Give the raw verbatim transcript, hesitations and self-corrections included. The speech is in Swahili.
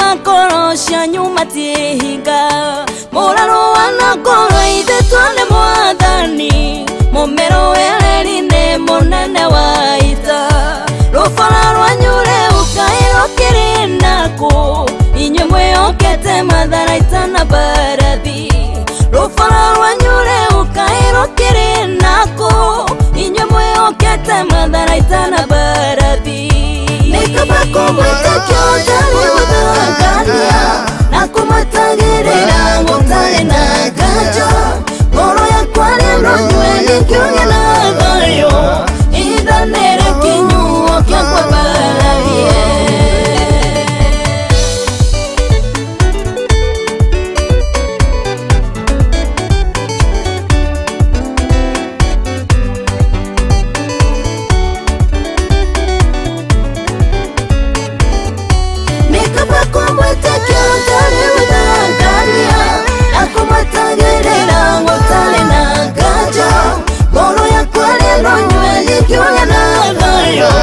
ngoro cia nyuma tihinga muraro wanakoro ithe twone mwathani mumero wereri-inĩ munene wa ita rũbara rwanyure ukaĩro kĩrĩ naku inyuĩ mwĩhokete matharaita na mbarathi rũbara rwanyure ukaĩro kĩrĩ naku inyuĩ mwĩhokete matharaita na mbarathi nĩkaba kũmwĩtĩkio ũtarĩ gũthangania na kũmatagĩrĩra gũtarĩ na nganja ngoro yakwa rĩu nyue nĩkĩũgĩ na thayũ ithanĩre kinyuo kĩakwa mbarathie Yo